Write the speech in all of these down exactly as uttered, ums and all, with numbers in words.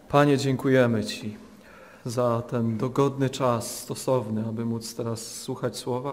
Panie, dziękujemy Ci za ten dogodny czas stosowny, aby móc teraz słuchać Słowa.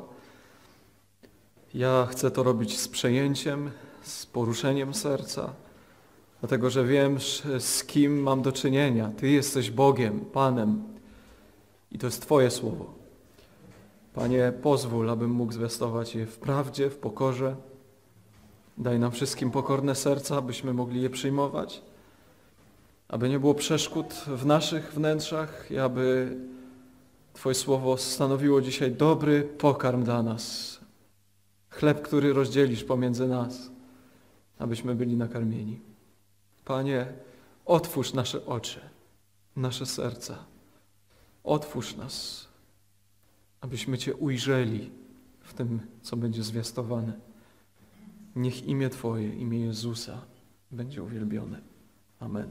Ja chcę to robić z przejęciem, z poruszeniem serca, dlatego że wiem, z kim mam do czynienia. Ty jesteś Bogiem, Panem i to jest Twoje Słowo. Panie, pozwól, abym mógł zwiastować je w prawdzie, w pokorze. Daj nam wszystkim pokorne serca, abyśmy mogli je przyjmować, aby nie było przeszkód w naszych wnętrzach i aby Twoje Słowo stanowiło dzisiaj dobry pokarm dla nas. Chleb, który rozdzielisz pomiędzy nas, abyśmy byli nakarmieni. Panie, otwórz nasze oczy, nasze serca. Otwórz nas, abyśmy Cię ujrzeli w tym, co będzie zwiastowane. Niech imię Twoje, imię Jezusa będzie uwielbione. Amen.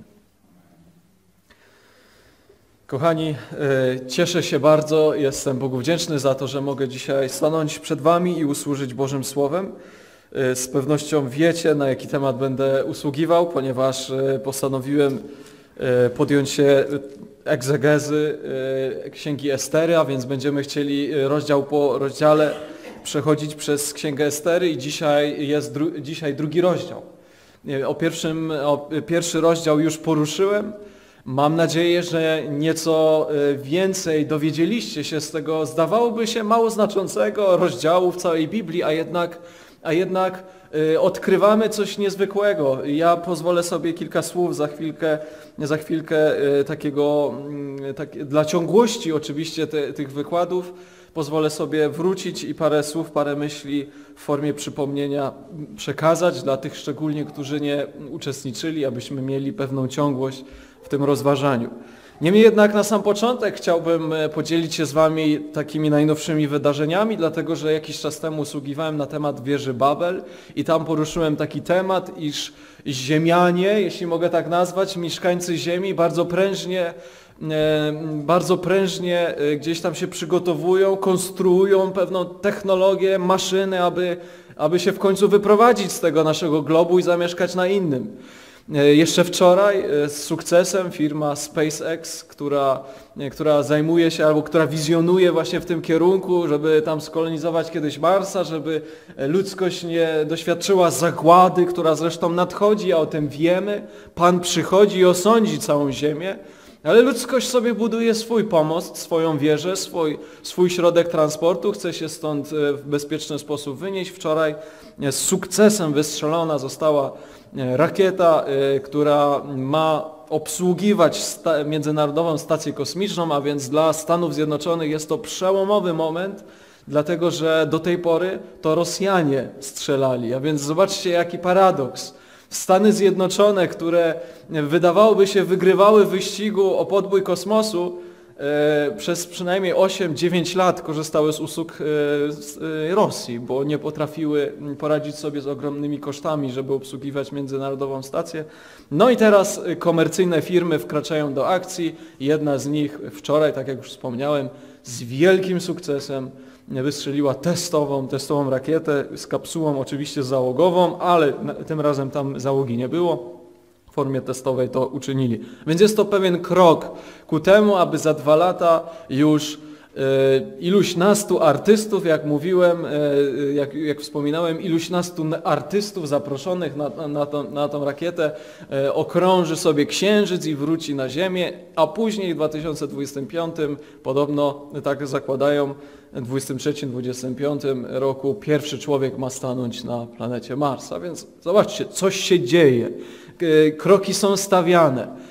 Kochani, cieszę się bardzo, jestem Bogu wdzięczny za to, że mogę dzisiaj stanąć przed Wami i usłużyć Bożym Słowem. Z pewnością wiecie, na jaki temat będę usługiwał, ponieważ postanowiłem podjąć się egzegezy Księgi Estery, a więc będziemy chcieli rozdział po rozdziale przechodzić przez Księgę Estery i dzisiaj jest dru- dzisiaj drugi rozdział. O, pierwszym, o pierwszy rozdział już poruszyłem. Mam nadzieję, że nieco więcej dowiedzieliście się z tego, zdawałoby się mało znaczącego rozdziału w całej Biblii, a jednak, a jednak odkrywamy coś niezwykłego. Ja pozwolę sobie kilka słów za chwilkę, za chwilkę takiego, tak, dla ciągłości oczywiście te, tych wykładów, pozwolę sobie wrócić i parę słów, parę myśli w formie przypomnienia przekazać dla tych szczególnie, którzy nie uczestniczyli, abyśmy mieli pewną ciągłość w tym rozważaniu. Niemniej jednak na sam początek chciałbym podzielić się z Wami takimi najnowszymi wydarzeniami, dlatego że jakiś czas temu usługiwałem na temat wieży Babel i tam poruszyłem taki temat, iż ziemianie, jeśli mogę tak nazwać, mieszkańcy ziemi bardzo prężnie bardzo prężnie gdzieś tam się przygotowują, konstruują pewną technologię, maszyny, aby, aby się w końcu wyprowadzić z tego naszego globu i zamieszkać na innym. Jeszcze wczoraj z sukcesem firma SpaceX, która, która zajmuje się albo która wizjonuje właśnie w tym kierunku, żeby tam skolonizować kiedyś Marsa, żeby ludzkość nie doświadczyła zagłady, która zresztą nadchodzi, a o tym wiemy. Pan przychodzi i osądzi całą Ziemię. Ale ludzkość sobie buduje swój pomost, swoją wieżę, swój, swój środek transportu, chce się stąd w bezpieczny sposób wynieść. Wczoraj z sukcesem wystrzelona została rakieta, która ma obsługiwać sta- Międzynarodową Stację Kosmiczną, a więc dla Stanów Zjednoczonych jest to przełomowy moment, dlatego że do tej pory to Rosjanie strzelali. A więc zobaczcie, jaki paradoks. Stany Zjednoczone, które wydawałoby się wygrywały w wyścigu o podbój kosmosu, e, przez przynajmniej osiem dziewięć lat korzystały z usług e, z, e, Rosji, bo nie potrafiły poradzić sobie z ogromnymi kosztami, żeby obsługiwać międzynarodową stację. No i teraz komercyjne firmy wkraczają do akcji. Jedna z nich wczoraj, tak jak już wspomniałem, z wielkim sukcesem wystrzeliła testową, testową rakietę z kapsułą oczywiście załogową, ale tym razem tam załogi nie było. W formie testowej to uczynili. Więc jest to pewien krok ku temu, aby za dwa lata już iluś nastu artystów, jak mówiłem, jak, jak wspominałem, iluś nastu artystów zaproszonych na, na, tą, na tą rakietę okrąży sobie Księżyc i wróci na Ziemię, a później w dwa tysiące dwudziestym piątym, podobno tak zakładają, dwudziestym trzecim dwudziestym piątym roku pierwszy człowiek ma stanąć na planecie Mars. A więc zobaczcie, coś się dzieje, kroki są stawiane.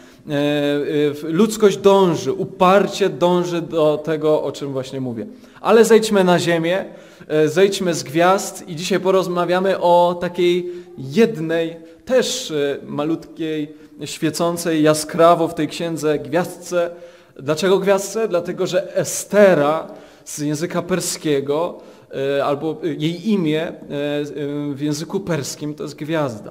Ludzkość dąży, uparcie dąży do tego, o czym właśnie mówię. Ale zejdźmy na ziemię, zejdźmy z gwiazd i dzisiaj porozmawiamy o takiej jednej, też malutkiej, świecącej jaskrawo w tej księdze gwiazdce. Dlaczego gwiazdce? Dlatego, że Estera z języka perskiego, albo jej imię w języku perskim to jest gwiazda.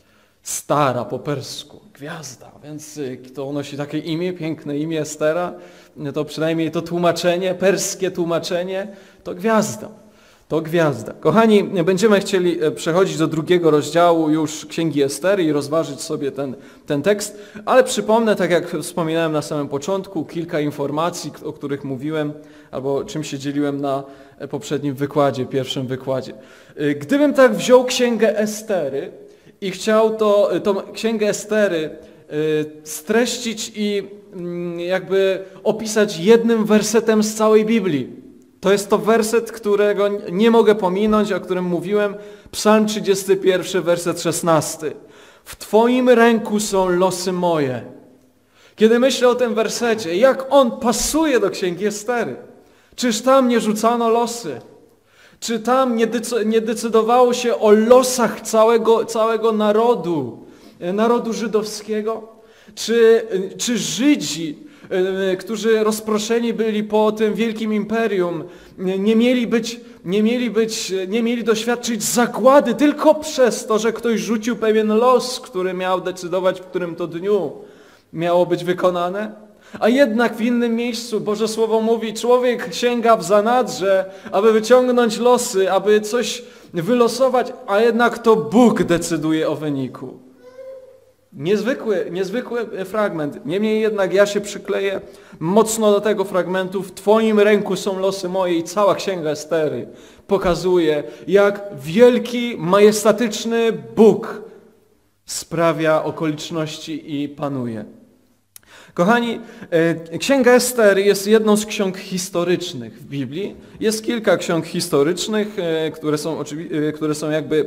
Stara po persku, gwiazda, więc kto nosi takie imię, piękne imię Estera, to przynajmniej to tłumaczenie, perskie tłumaczenie, to gwiazda. To gwiazda. Kochani, będziemy chcieli przechodzić do drugiego rozdziału już Księgi Estery i rozważyć sobie ten, ten tekst, ale przypomnę, tak jak wspominałem na samym początku, kilka informacji, o których mówiłem, albo czym się dzieliłem na poprzednim wykładzie, pierwszym wykładzie. Gdybym tak wziął Księgę Estery i chciał to, tą Księgę Estery streścić i jakby opisać jednym wersetem z całej Biblii, to jest to werset, którego nie mogę pominąć, o którym mówiłem, Psalm trzydziesty pierwszy, werset szesnasty. W Twoim ręku są losy moje. Kiedy myślę o tym wersecie, jak on pasuje do Księgi Estery. Czyż tam nie rzucano losy? Czy tam nie, decy- nie decydowało się o losach całego, całego narodu, narodu żydowskiego? Czy, czy Żydzi, którzy rozproszeni byli po tym wielkim imperium, nie mieli być, nie mieli być, nie mieli doświadczyć zagłady tylko przez to, że ktoś rzucił pewien los, który miał decydować, w którym to dniu miało być wykonane? A jednak w innym miejscu Boże Słowo mówi, człowiek sięga w zanadrze, aby wyciągnąć losy, aby coś wylosować, a jednak to Bóg decyduje o wyniku. Niezwykły, niezwykły fragment. Niemniej jednak ja się przykleję mocno do tego fragmentu. W Twoim ręku są losy moje i cała Księga Estery pokazuje, jak wielki, majestatyczny Bóg sprawia okoliczności i panuje. Kochani, Księga Estery jest jedną z ksiąg historycznych w Biblii. Jest kilka ksiąg historycznych, które są, które są jakby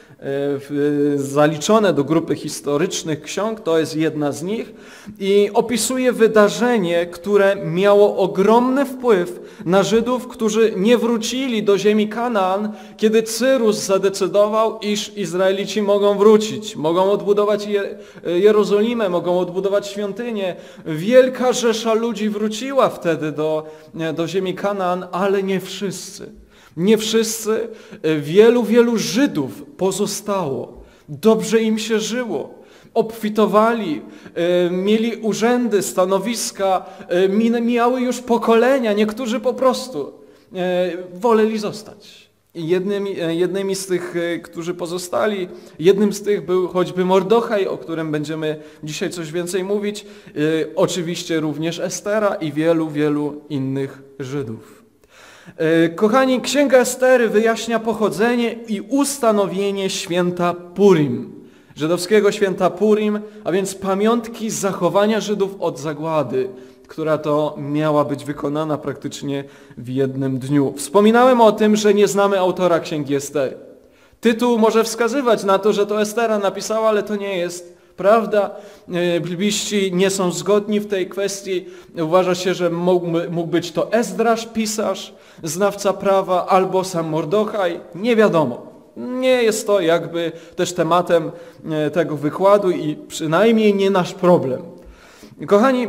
zaliczone do grupy historycznych ksiąg, to jest jedna z nich i opisuje wydarzenie, które miało ogromny wpływ na Żydów, którzy nie wrócili do ziemi Kanaan, kiedy Cyrus zadecydował, iż Izraelici mogą wrócić, mogą odbudować Jerozolimę, mogą odbudować świątynię. Wielka rzesza ludzi wróciła wtedy do, do ziemi Kanaan, ale nie wszyscy. Nie wszyscy, wielu, wielu Żydów pozostało. Dobrze im się żyło. Obfitowali, mieli urzędy, stanowiska, mijały już pokolenia. Niektórzy po prostu woleli zostać. I jednymi, jednymi z tych, którzy pozostali, jednym z tych był choćby Mordochaj, o którym będziemy dzisiaj coś więcej mówić. Oczywiście również Estera i wielu, wielu innych Żydów. Kochani, Księga Estery wyjaśnia pochodzenie i ustanowienie święta Purim, żydowskiego święta Purim, a więc pamiątki zachowania Żydów od zagłady, która to miała być wykonana praktycznie w jednym dniu. Wspominałem o tym, że nie znamy autora Księgi Estery. Tytuł może wskazywać na to, że to Estera napisała, ale to nie jest prawda. Bibliści nie są zgodni w tej kwestii. Uważa się, że mógł, mógł być to Ezdrasz, pisarz, znawca prawa, albo sam Mordochaj. Nie wiadomo. Nie jest to jakby też tematem tego wykładu i przynajmniej nie nasz problem. Kochani,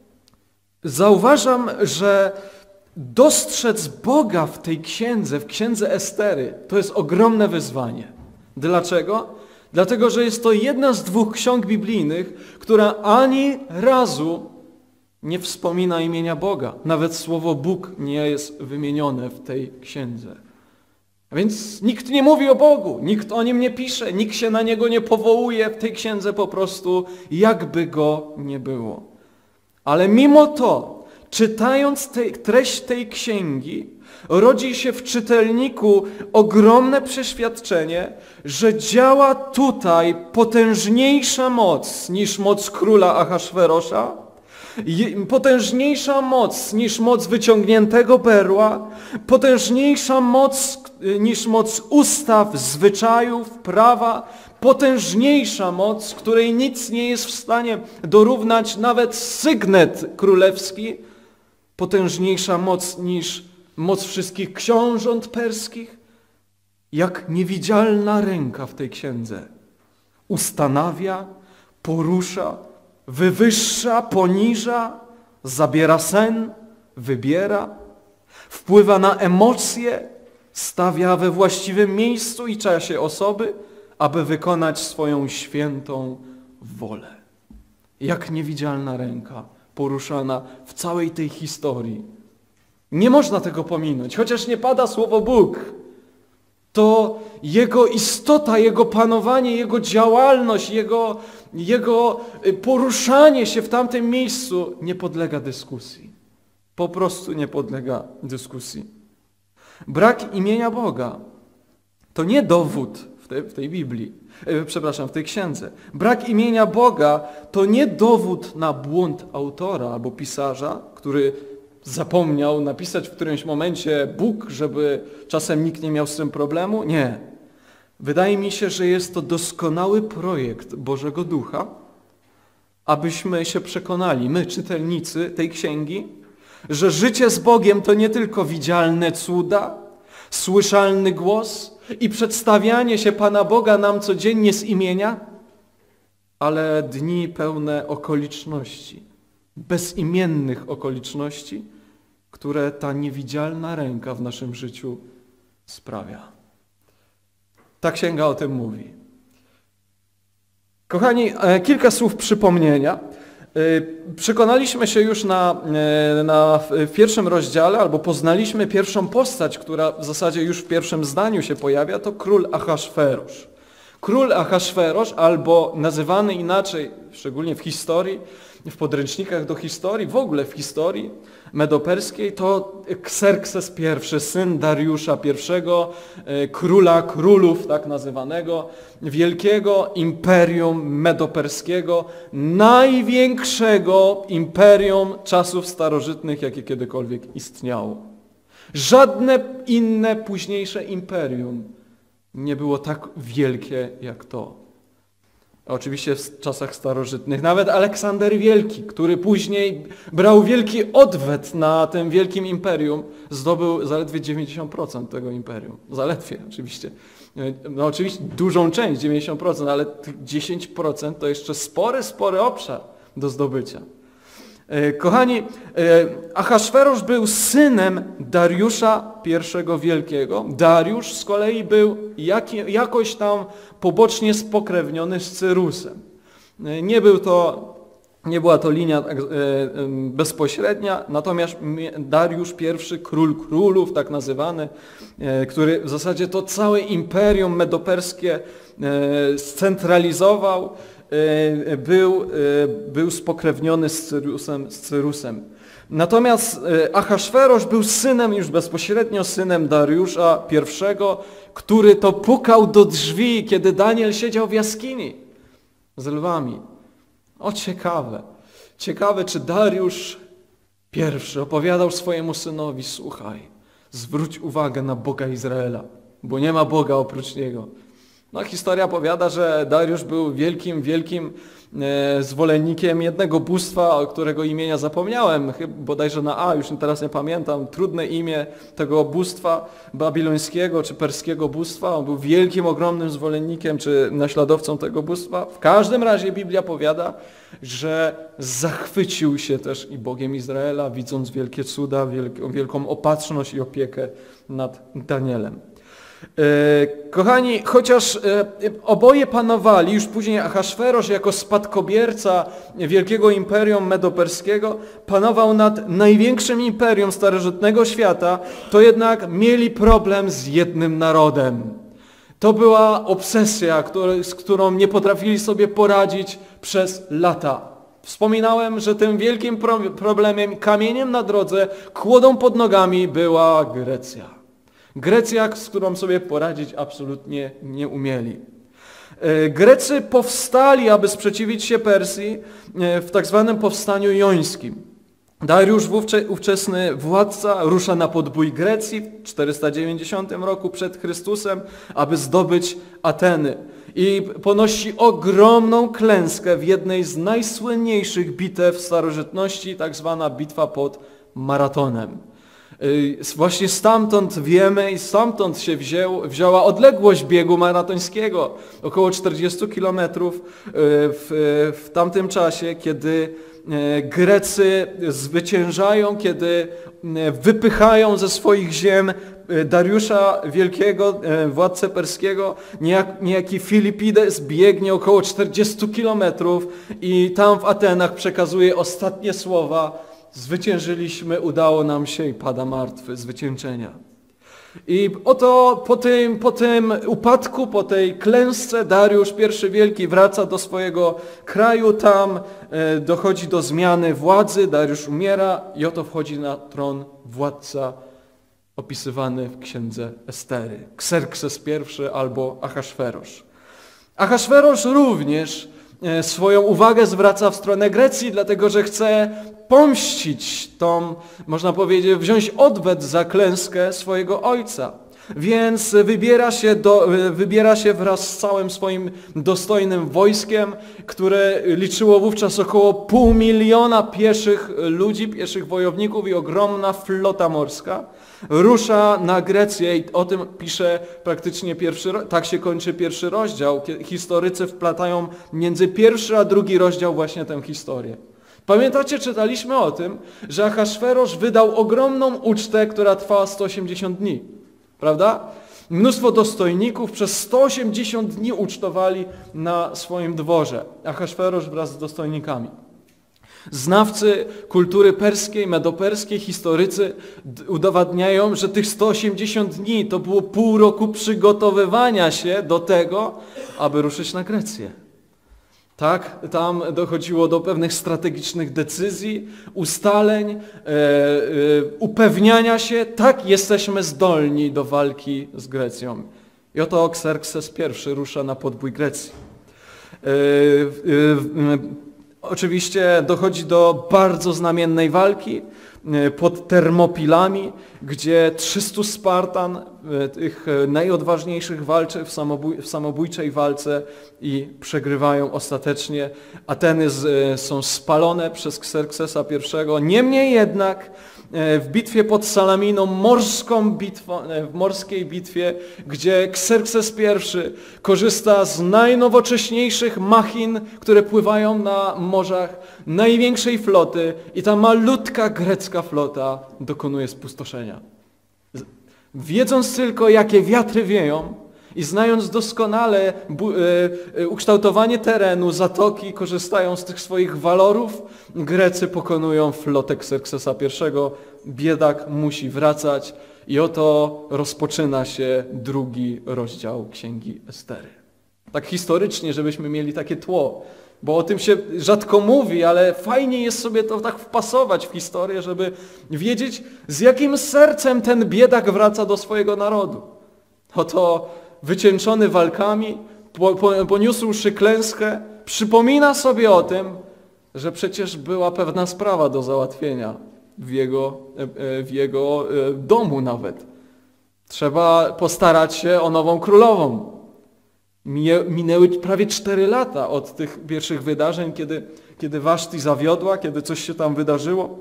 zauważam, że dostrzec Boga w tej księdze, w księdze Estery, to jest ogromne wyzwanie. Dlaczego? Dlatego, że jest to jedna z dwóch ksiąg biblijnych, która ani razu nie wspomina imienia Boga. Nawet słowo Bóg nie jest wymienione w tej księdze. A więc nikt nie mówi o Bogu, nikt o Nim nie pisze, nikt się na Niego nie powołuje w tej księdze po prostu, jakby Go nie było. Ale mimo to, czytając tej, treść tej księgi, rodzi się w czytelniku ogromne przeświadczenie, że działa tutaj potężniejsza moc niż moc króla Ahasferosza, potężniejsza moc niż moc wyciągniętego berła, potężniejsza moc niż moc ustaw, zwyczajów, prawa, potężniejsza moc, której nic nie jest w stanie dorównać nawet sygnet królewski, potężniejsza moc niż moc wszystkich książąt perskich, jak niewidzialna ręka w tej księdze ustanawia, porusza, wywyższa, poniża, zabiera sen, wybiera, wpływa na emocje, stawia we właściwym miejscu i czasie osoby, aby wykonać swoją świętą wolę. Jak niewidzialna ręka poruszana w całej tej historii. Nie można tego pominąć, chociaż nie pada słowo Bóg. to Jego istota, Jego panowanie, Jego działalność, Jego, Jego poruszanie się w tamtym miejscu nie podlega dyskusji. Po prostu nie podlega dyskusji. Brak imienia Boga to nie dowód w tej, w tej Biblii, e, przepraszam, w tej księdze. Brak imienia Boga to nie dowód na błąd autora albo pisarza, który zapomniał napisać w którymś momencie Bóg, żeby czasem nikt nie miał z tym problemu. Nie. Wydaje mi się, że jest to doskonały projekt Bożego Ducha, abyśmy się przekonali, my czytelnicy tej księgi, że życie z Bogiem to nie tylko widzialne cuda, słyszalny głos i przedstawianie się Pana Boga nam codziennie z imienia, ale dni pełne okoliczności, bezimiennych okoliczności, które ta niewidzialna ręka w naszym życiu sprawia. Ta księga o tym mówi. Kochani, kilka słów przypomnienia. Przekonaliśmy się już na, na w pierwszym rozdziale, albo poznaliśmy pierwszą postać, która w zasadzie już w pierwszym zdaniu się pojawia, to król Ahasferusz. Król Ahasferusz, albo nazywany inaczej, szczególnie w historii, w podręcznikach do historii, w ogóle w historii medoperskiej, to Kserkses I, syn Dariusza I, króla królów, tak nazywanego, wielkiego imperium medoperskiego, największego imperium czasów starożytnych, jakie kiedykolwiek istniało. Żadne inne późniejsze imperium nie było tak wielkie jak to. Oczywiście w czasach starożytnych. Nawet Aleksander Wielki, który później brał wielki odwet na tym wielkim imperium, zdobył zaledwie dziewięćdziesiąt procent tego imperium. Zaledwie oczywiście. No oczywiście dużą część, dziewięćdziesiąt procent, ale dziesięć procent to jeszcze spory, spory obszar do zdobycia. Kochani, Ahasferusz był synem Dariusza I Wielkiego. Dariusz z kolei był jak, jakoś tam pobocznie spokrewniony z Cyrusem. Nie, był to, nie była to linia bezpośrednia, natomiast Dariusz I, król królów, tak nazywany, który w zasadzie to całe imperium medoperskie scentralizował, Był, był spokrewniony z Cyrusem, z Cyrusem. Natomiast Ahasferusz był synem, już bezpośrednio synem Dariusza I, który to pukał do drzwi, kiedy Daniel siedział w jaskini z lwami. O, ciekawe. Ciekawe, czy Dariusz I opowiadał swojemu synowi: słuchaj, zwróć uwagę na Boga Izraela, bo nie ma Boga oprócz Niego. No, historia powiada, że Dariusz był wielkim, wielkim e, zwolennikiem jednego bóstwa, którego imienia zapomniałem, chyba bodajże na A, już teraz nie pamiętam, trudne imię tego bóstwa babilońskiego czy perskiego bóstwa. On był wielkim, ogromnym zwolennikiem czy naśladowcą tego bóstwa. W każdym razie Biblia powiada, że zachwycił się też i Bogiem Izraela, widząc wielkie cuda, wielką, wielką opatrzność i opiekę nad Danielem. Kochani, chociaż oboje panowali, już później Ahasferusz jako spadkobierca wielkiego imperium medoperskiego panował nad największym imperium starożytnego świata, to jednak mieli problem z jednym narodem. To była obsesja, z którą nie potrafili sobie poradzić przez lata. Wspominałem, że tym wielkim problemem, kamieniem na drodze, kłodą pod nogami była Grecja. Grecja, z którą sobie poradzić absolutnie nie umieli. Grecy powstali, aby sprzeciwić się Persji w tak zwanym powstaniu jońskim. Dariusz, ówczesny władca, rusza na podbój Grecji w czterysta dziewięćdziesiątym roku przed Chrystusem, aby zdobyć Ateny. I ponosi ogromną klęskę w jednej z najsłynniejszych bitew starożytności, tak zwana bitwa pod Maratonem. Właśnie stamtąd wiemy i stamtąd się wzięł, wzięła odległość biegu maratońskiego, około czterdzieści kilometrów w, w tamtym czasie, kiedy Grecy zwyciężają, kiedy wypychają ze swoich ziem Dariusza Wielkiego, władcę perskiego. Niejak, niejaki Filipides biegnie około czterdzieści kilometrów i tam w Atenach przekazuje ostatnie słowa: zwyciężyliśmy, udało nam się, i pada martwy z wycieńczenia. I oto po tym, po tym upadku, po tej klęsce Dariusz I Wielki wraca do swojego kraju, tam e, dochodzi do zmiany władzy, Dariusz umiera i oto wchodzi na tron władca opisywany w księdze Estery, Kserkses I albo Ahasferosz. Ahasferosz również e, swoją uwagę zwraca w stronę Grecji, dlatego że chce pomścić tą, można powiedzieć, wziąć odwet za klęskę swojego ojca. Więc wybiera się, do, wybiera się wraz z całym swoim dostojnym wojskiem, które liczyło wówczas około pół miliona pieszych ludzi, pieszych wojowników i ogromna flota morska. Rusza na Grecję i o tym pisze praktycznie pierwszy, tak się kończy pierwszy rozdział. Historycy wplatają między pierwszy a drugi rozdział właśnie tę historię. Pamiętacie, czytaliśmy o tym, że Ahasferosz wydał ogromną ucztę, która trwała sto osiemdziesiąt dni. Prawda? Mnóstwo dostojników przez sto osiemdziesiąt dni ucztowali na swoim dworze. Ahasferosz wraz z dostojnikami. Znawcy kultury perskiej, medoperskiej, historycy udowadniają, że tych sto osiemdziesiąt dni to było pół roku przygotowywania się do tego, aby ruszyć na Grecję. Tak, tam dochodziło do pewnych strategicznych decyzji, ustaleń, e, e, upewniania się, tak, jesteśmy zdolni do walki z Grecją. I oto Kserkses I rusza na podbój Grecji. E, e, e, Oczywiście dochodzi do bardzo znamiennej walki pod Termopilami, gdzie trzystu Spartan, tych najodważniejszych, walczy w, samobój, w samobójczej walce i przegrywają ostatecznie. Ateny z, są spalone przez Kserksesa I. Niemniej jednak w bitwie pod Salaminą, morską bitwą, w morskiej bitwie, gdzie Kserkses I korzysta z najnowocześniejszych machin, które pływają na morzach, największej floty i ta malutka grecka flota dokonuje spustoszenia. Wiedząc tylko, jakie wiatry wieją i znając doskonale ukształtowanie terenu, zatoki, korzystają z tych swoich walorów, Grecy pokonują flotę Kserksesa I. Biedak musi wracać i oto rozpoczyna się drugi rozdział Księgi Estery. Tak historycznie, żebyśmy mieli takie tło, bo o tym się rzadko mówi, ale fajnie jest sobie to tak wpasować w historię, żeby wiedzieć, z jakim sercem ten biedak wraca do swojego narodu. Oto wycieńczony walkami, po, po, poniósłszy klęskę, przypomina sobie o tym, że przecież była pewna sprawa do załatwienia w jego, w jego domu nawet. Trzeba postarać się o nową królową. Minęły prawie cztery lata od tych pierwszych wydarzeń, kiedy, kiedy Waszti zawiodła, kiedy coś się tam wydarzyło.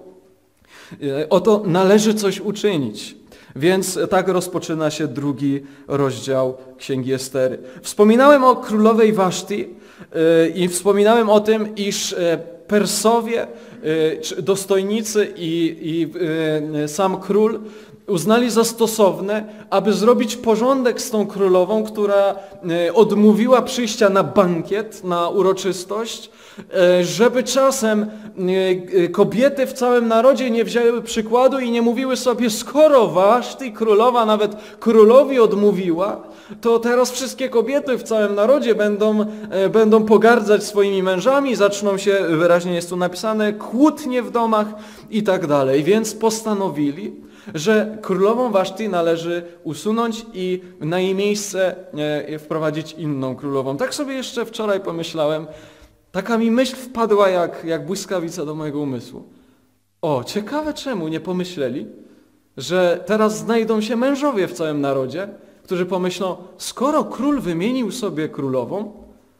Oto należy coś uczynić. Więc tak rozpoczyna się drugi rozdział Księgi Estery. Wspominałem o królowej Waszti i wspominałem o tym, iż Persowie, dostojnicy i, i sam król uznali za stosowne, aby zrobić porządek z tą królową, która odmówiła przyjścia na bankiet, na uroczystość, żeby czasem kobiety w całym narodzie nie wzięły przykładu i nie mówiły sobie, skoro Waszti, królowa, nawet królowi odmówiła, to teraz wszystkie kobiety w całym narodzie będą, będą pogardzać swoimi mężami, zaczną się, wyraźnie jest tu napisane, kłótnie w domach i tak dalej. Więc postanowili, że królową Waszti należy usunąć i na jej miejsce wprowadzić inną królową. Tak sobie jeszcze wczoraj pomyślałem, taka mi myśl wpadła jak, jak błyskawica do mojego umysłu. O, ciekawe czemu nie pomyśleli, że teraz znajdą się mężowie w całym narodzie, którzy pomyślą, skoro król wymienił sobie królową,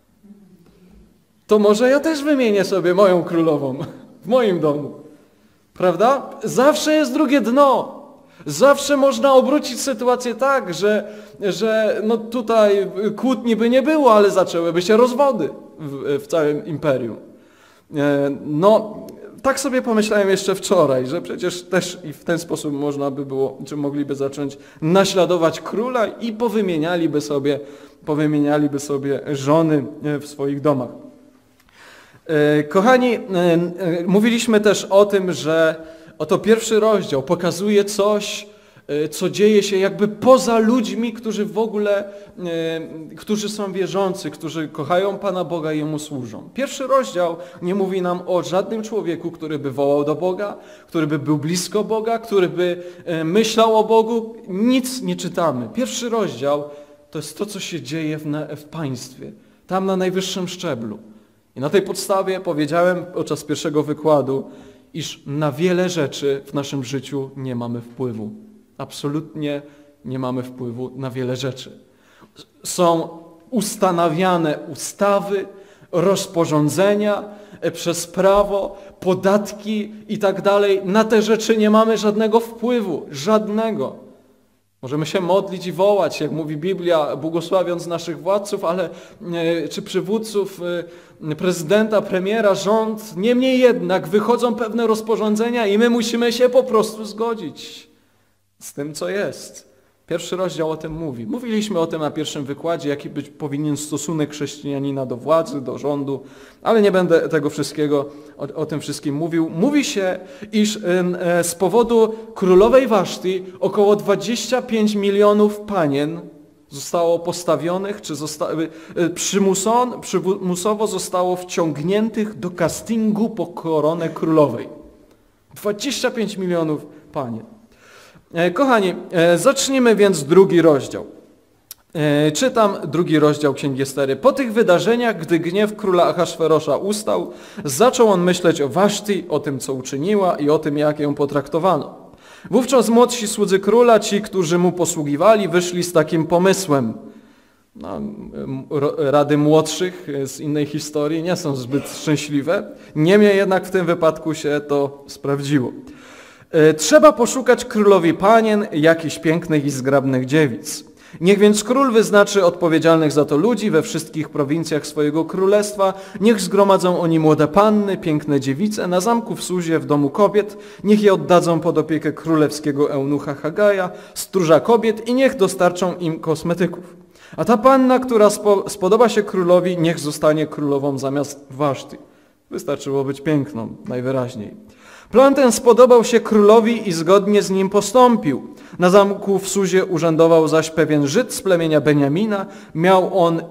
to może ja też wymienię sobie moją królową w moim domu. Prawda? Zawsze jest drugie dno. Zawsze można obrócić sytuację tak, że, że no tutaj kłótni by nie było, ale zaczęłyby się rozwody w, w całym imperium. No, tak sobie pomyślałem jeszcze wczoraj, że przecież też i w ten sposób można by było, czy mogliby zacząć naśladować króla i powymienialiby sobie, powymienialiby sobie żony w swoich domach. Kochani, mówiliśmy też o tym, że oto pierwszy rozdział pokazuje coś co dzieje się jakby poza ludźmi, którzy w ogóle, którzy są wierzący, którzy kochają Pana Boga i Jemu służą. Pierwszy rozdział nie mówi nam o żadnym człowieku, który by wołał do Boga, który by był blisko Boga, który by myślał o Bogu. Nic nie czytamy. Pierwszy rozdział to jest to, co się dzieje w, na, w państwie, tam na najwyższym szczeblu. I na tej podstawie powiedziałem podczas pierwszego wykładu, iż na wiele rzeczy w naszym życiu nie mamy wpływu. Absolutnie nie mamy wpływu na wiele rzeczy. Są ustanawiane ustawy, rozporządzenia przez prawo, podatki i tak dalej. Na te rzeczy nie mamy żadnego wpływu, żadnego. Możemy się modlić i wołać, jak mówi Biblia, błogosławiąc naszych władców, ale czy przywódców, prezydenta, premiera, rząd. Niemniej jednak wychodzą pewne rozporządzenia i my musimy się po prostu zgodzić z tym, co jest. Pierwszy rozdział o tym mówi. Mówiliśmy o tym na pierwszym wykładzie, jaki być powinien stosunek chrześcijanina do władzy, do rządu, ale nie będę tego wszystkiego, o, o tym wszystkim mówił. Mówi się, iż e, z powodu królowej Waszty około dwadzieścia pięć milionów panien zostało postawionych, czy zosta e, przymuson, przymusowo zostało wciągniętych do castingu po koronę królowej. dwadzieścia pięć milionów panien. Kochani, zacznijmy więc drugi rozdział. Czytam drugi rozdział Księgi Estery. Po tych wydarzeniach, gdy gniew króla Ahasferosza ustał, zaczął on myśleć o Waszty, o tym, co uczyniła i o tym, jak ją potraktowano. Wówczas młodsi słudzy króla, ci, którzy mu posługiwali, wyszli z takim pomysłem. No, rady młodszych z innej historii nie są zbyt szczęśliwe. Niemniej jednak w tym wypadku się to sprawdziło. Trzeba poszukać królowi panien, jakichś pięknych i zgrabnych dziewic. Niech więc król wyznaczy odpowiedzialnych za to ludzi we wszystkich prowincjach swojego królestwa. Niech zgromadzą oni młode panny, piękne dziewice na zamku w Suzie w domu kobiet. Niech je oddadzą pod opiekę królewskiego eunucha Hagaja, stróża kobiet i niech dostarczą im kosmetyków. A ta panna, która spo, spodoba się królowi, niech zostanie królową zamiast Waszty. Wystarczyło być piękną, najwyraźniej. Plan ten spodobał się królowi i zgodnie z nim postąpił. Na zamku w Suzie urzędował zaś pewien Żyd z plemienia Beniamina. Miał on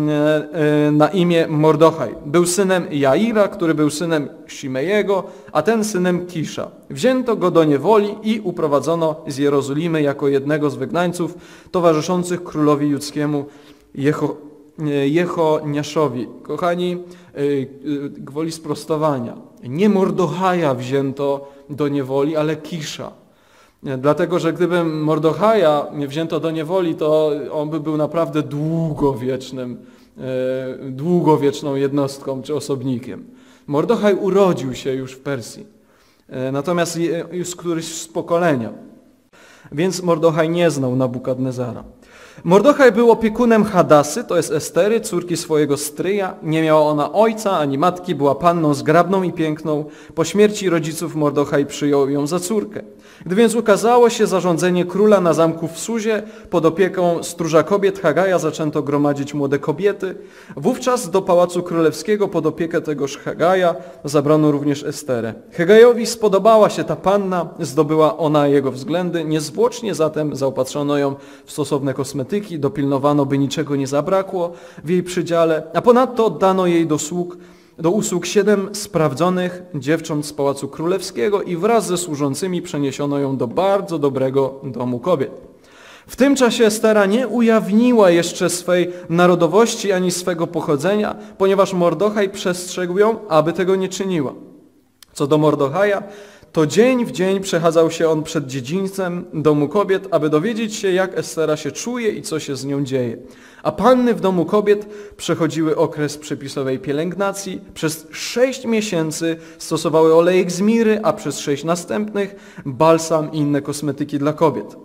na imię Mordochaj. Był synem Jaira, który był synem Shimejego, a ten synem Kisza. Wzięto go do niewoli i uprowadzono z Jerozolimy jako jednego z wygnańców towarzyszących królowi judzkiemu Jeho, Jehoniaszowi. Kochani, gwoli sprostowania. Nie Mordochaja wzięto do niewoli, ale Kisza. Dlatego, że gdyby Mordochaja wzięto do niewoli, to on by był naprawdę długowiecznym, długowieczną jednostką czy osobnikiem. Mordochaj urodził się już w Persji, natomiast już z któryś z pokolenia. Więc Mordochaj nie znał Nabukadnezara. Mordochaj był opiekunem Hadasy, to jest Estery, córki swojego stryja. Nie miała ona ojca ani matki, była panną zgrabną i piękną. Po śmierci rodziców Mordochaj przyjął ją za córkę. Gdy więc ukazało się zarządzenie króla na zamku w Suzie, pod opieką stróża kobiet Hagaja zaczęto gromadzić młode kobiety. Wówczas do pałacu królewskiego pod opiekę tegoż Hagaja zabrano również Esterę. Hagajowi spodobała się ta panna, zdobyła ona jego względy. Niezwłocznie zatem zaopatrzono ją w stosowne kosmetyki, dopilnowano, by niczego nie zabrakło w jej przydziale, a ponadto oddano jej do sług do usług siedem sprawdzonych dziewcząt z Pałacu Królewskiego i wraz ze służącymi przeniesiono ją do bardzo dobrego domu kobiet. W tym czasie Estera nie ujawniła jeszcze swej narodowości ani swego pochodzenia, ponieważ Mordochaj przestrzegł ją, aby tego nie czyniła. Co do Mordochaja, to dzień w dzień przechadzał się on przed dziedzińcem domu kobiet, aby dowiedzieć się, jak Estera się czuje i co się z nią dzieje. A panny w domu kobiet przechodziły okres przepisowej pielęgnacji. Przez sześć miesięcy stosowały olejek z miry, a przez sześć następnych balsam i inne kosmetyki dla kobiet.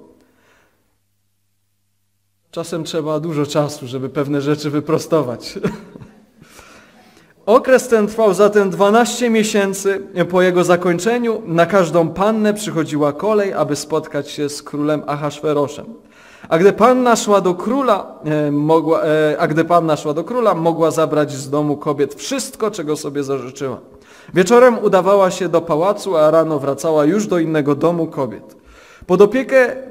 Czasem trzeba dużo czasu, żeby pewne rzeczy wyprostować. Okres ten trwał zatem dwanaście miesięcy. Po jego zakończeniu na każdą pannę przychodziła kolej, aby spotkać się z królem Ahasferoszem. A gdy panna szła do króla, e, mogła, e, a gdy panna szła do króla, mogła zabrać z domu kobiet wszystko, czego sobie zażyczyła. Wieczorem udawała się do pałacu, a rano wracała już do innego domu kobiet. Pod opiekę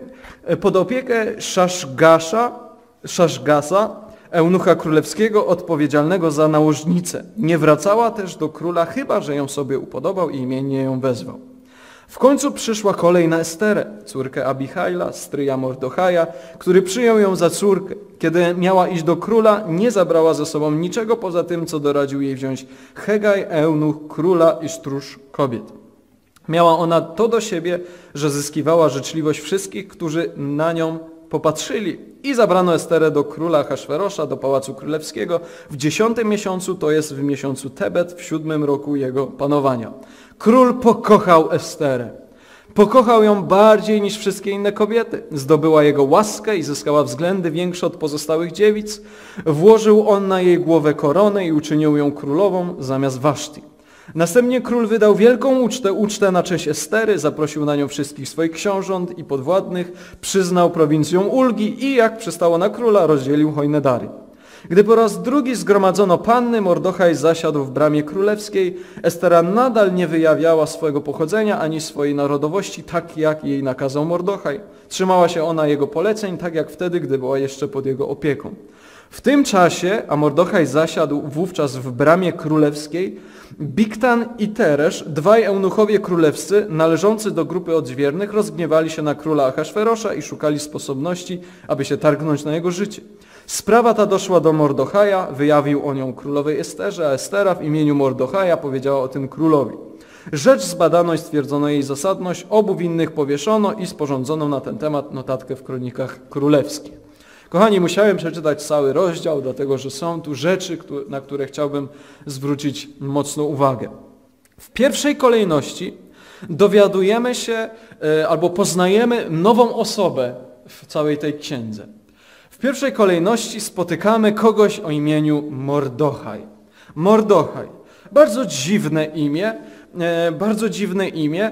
pod opiekę Szaszgasza, Szaszgasa, eunucha królewskiego odpowiedzialnego za nałożnicę. Nie wracała też do króla, chyba że ją sobie upodobał i imiennie ją wezwał. W końcu przyszła kolej na Esterę, córkę Abihaila, stryja Mordochaja, który przyjął ją za córkę. Kiedy miała iść do króla, nie zabrała ze sobą niczego poza tym, co doradził jej wziąć Hegaj, eunuch króla i stróż kobiet. Miała ona to do siebie, że zyskiwała życzliwość wszystkich, którzy na nią popatrzyli. I zabrano Esterę do króla Ahasferosza, do pałacu królewskiego w dziesiątym miesiącu, to jest w miesiącu Tebet, w siódmym roku jego panowania. Król pokochał Esterę. Pokochał ją bardziej niż wszystkie inne kobiety. Zdobyła jego łaskę i zyskała względy większe od pozostałych dziewic. Włożył on na jej głowę koronę i uczynił ją królową zamiast Waszti. Następnie król wydał wielką ucztę, ucztę na cześć Estery, zaprosił na nią wszystkich swoich książąt i podwładnych, przyznał prowincjom ulgi i, jak przystało na króla, rozdzielił hojne dary. Gdy po raz drugi zgromadzono panny, Mordochaj zasiadł w bramie królewskiej. Estera nadal nie wyjawiała swojego pochodzenia ani swojej narodowości, tak jak jej nakazał Mordochaj. Trzymała się ona jego poleceń, tak jak wtedy, gdy była jeszcze pod jego opieką. W tym czasie, a Mordochaj zasiadł wówczas w bramie królewskiej, Bigtan i Teresz, dwaj eunuchowie królewscy, należący do grupy odźwiernych, rozgniewali się na króla Ahasferosza i szukali sposobności, aby się targnąć na jego życie. Sprawa ta doszła do Mordochaja, wyjawił o nią królowej Esterze, a Estera w imieniu Mordochaja powiedziała o tym królowi. Rzecz zbadano i stwierdzono jej zasadność, obu winnych powieszono i sporządzono na ten temat notatkę w kronikach królewskich. Kochani, musiałem przeczytać cały rozdział, dlatego że są tu rzeczy, na które chciałbym zwrócić mocną uwagę. W pierwszej kolejności dowiadujemy się albo poznajemy nową osobę w całej tej księdze. W pierwszej kolejności spotykamy kogoś o imieniu Mordochaj. Mordochaj. Bardzo dziwne imię, bardzo dziwne imię,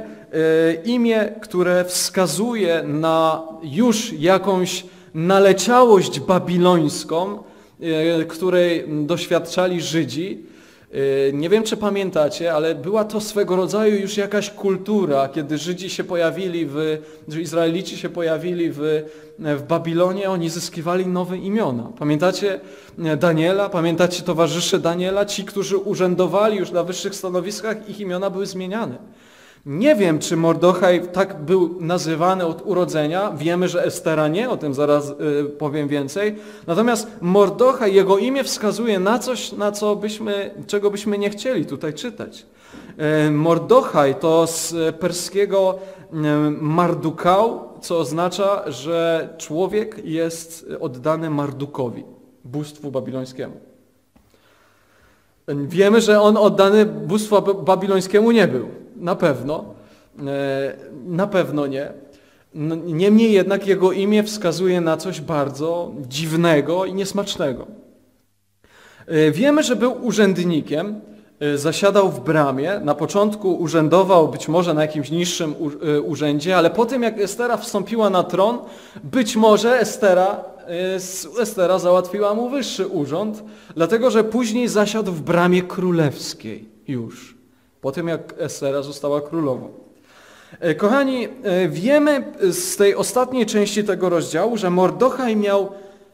imię, które wskazuje na już jakąś naleciałość babilońską, której doświadczali Żydzi. Nie wiem, czy pamiętacie, ale była to swego rodzaju już jakaś kultura, kiedy Żydzi się pojawili, w, że Izraelici się pojawili w, w Babilonie, oni zyskiwali nowe imiona. Pamiętacie Daniela? Pamiętacie towarzyszy Daniela? Ci, którzy urzędowali już na wyższych stanowiskach, ich imiona były zmieniane. Nie wiem, czy Mordochaj tak był nazywany od urodzenia. Wiemy, że Estera nie, o tym zaraz y, powiem więcej. Natomiast Mordochaj, jego imię wskazuje na coś, na co byśmy, czego byśmy nie chcieli tutaj czytać. Y, Mordochaj to z perskiego y, Mardukał, co oznacza, że człowiek jest oddany Mardukowi, bóstwu babilońskiemu. Wiemy, że on oddany bóstwu babilońskiemu nie był. Na pewno. Na pewno nie. Niemniej jednak jego imię wskazuje na coś bardzo dziwnego i niesmacznego. Wiemy, że był urzędnikiem, zasiadał w bramie, na początku urzędował być może na jakimś niższym urzędzie, ale po tym jak Estera wstąpiła na tron, być może Estera, Estera załatwiła mu wyższy urząd, dlatego że później zasiadł w bramie królewskiej już, po tym jak Estera została królową. Kochani, wiemy z tej ostatniej części tego rozdziału, że Mordochaj miał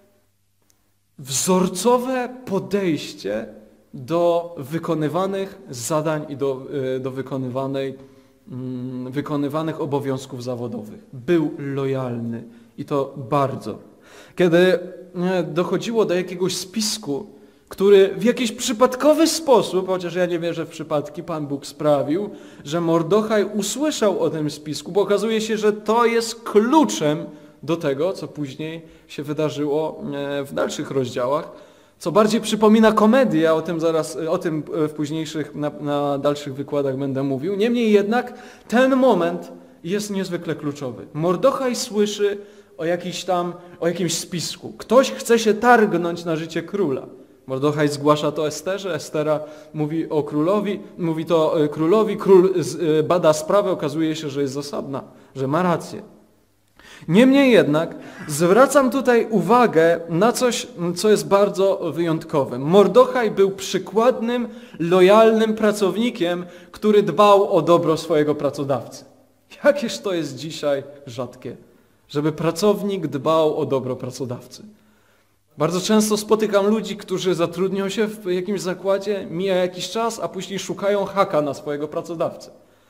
wzorcowe podejście do wykonywanych zadań i do, do wykonywanej, wykonywanych obowiązków zawodowych. Był lojalny i to bardzo. Kiedy dochodziło do jakiegoś spisku, który w jakiś przypadkowy sposób, chociaż ja nie wierzę w przypadki, Pan Bóg sprawił, że Mordochaj usłyszał o tym spisku, bo okazuje się, że to jest kluczem do tego, co później się wydarzyło w dalszych rozdziałach, co bardziej przypomina komedię, a o tym zaraz, o tym w późniejszych, na, na dalszych wykładach będę mówił. Niemniej jednak ten moment jest niezwykle kluczowy. Mordochaj słyszy o jakiś tam, o jakimś spisku. Ktoś chce się targnąć na życie króla. Mordochaj zgłasza to Esterze, Estera mówi o królowi, mówi to królowi, król bada sprawę, okazuje się, że jest zasadna, że ma rację. Niemniej jednak zwracam tutaj uwagę na coś, co jest bardzo wyjątkowe. Mordochaj był przykładnym, lojalnym pracownikiem, który dbał o dobro swojego pracodawcy. Jakież to jest dzisiaj rzadkie, żeby pracownik dbał o dobro pracodawcy. Bardzo często spotykam ludzi, którzy zatrudnią się w jakimś zakładzie, mija jakiś czas, a później szukają haka na swojego pracodawcę.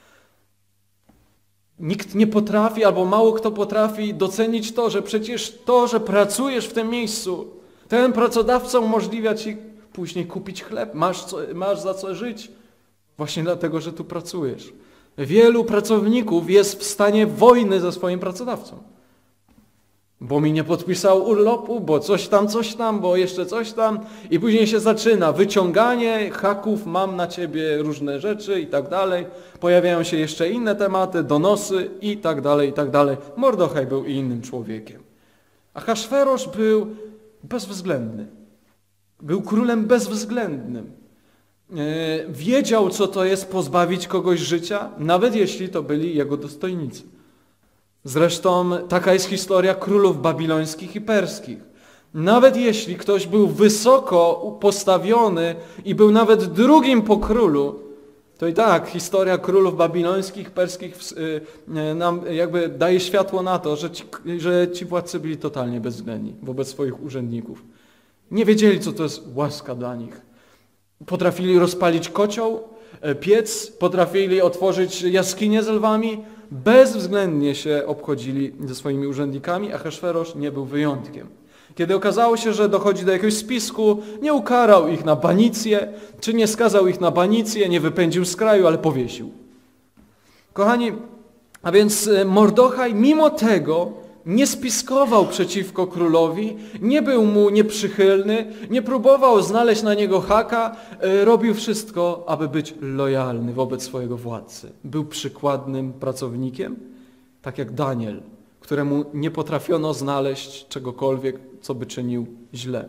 Nikt nie potrafi, albo mało kto potrafi docenić to, że przecież to, że pracujesz w tym miejscu, ten pracodawca umożliwia ci później kupić chleb, masz, co, masz za co żyć, właśnie dlatego, że tu pracujesz. Wielu pracowników jest w stanie wojny ze swoim pracodawcą. Bo mi nie podpisał urlopu, bo coś tam, coś tam, bo jeszcze coś tam. I później się zaczyna wyciąganie haków, mam na ciebie różne rzeczy i tak dalej. Pojawiają się jeszcze inne tematy, donosy i tak dalej, i tak dalej. Mordochaj był innym człowiekiem. Ahaswerosz był bezwzględny. Był królem bezwzględnym. Wiedział, co to jest pozbawić kogoś życia, nawet jeśli to byli jego dostojnicy. Zresztą taka jest historia królów babilońskich i perskich. Nawet jeśli ktoś był wysoko postawiony i był nawet drugim po królu, to i tak historia królów babilońskich, perskich nam jakby daje światło na to, że ci, że ci władcy byli totalnie bezwzględni wobec swoich urzędników. Nie wiedzieli, co to jest łaska dla nich. Potrafili rozpalić kocioł, piec, potrafili otworzyć jaskinię z lwami, bezwzględnie się obchodzili ze swoimi urzędnikami, a Ahaswerosz nie był wyjątkiem. Kiedy okazało się, że dochodzi do jakiegoś spisku, nie ukarał ich na banicję, czy nie skazał ich na banicję, nie wypędził z kraju, ale powiesił. Kochani, a więc Mordochaj mimo tego nie spiskował przeciwko królowi, nie był mu nieprzychylny, nie próbował znaleźć na niego haka, robił wszystko, aby być lojalny wobec swojego władcy. Był przykładnym pracownikiem, tak jak Daniel, któremu nie potrafiono znaleźć czegokolwiek, co by czynił źle.